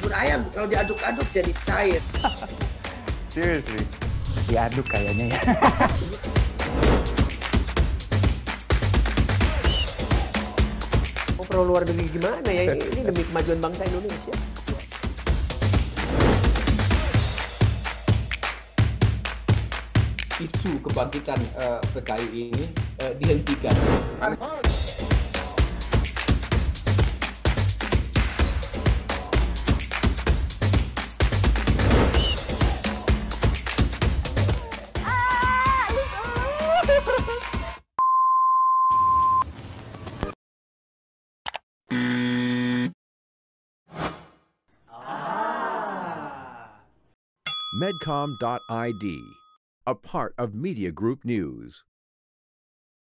bubur ayam kalau diaduk-aduk jadi cair. Seriously? Diaduk kayaknya ya. Oh, pro luar negeri gimana ya? Ini demi kemajuan bangsa Indonesia. Isu kebangkitan PKI ini dihentikan. Medcom.id, a part of Media Group News.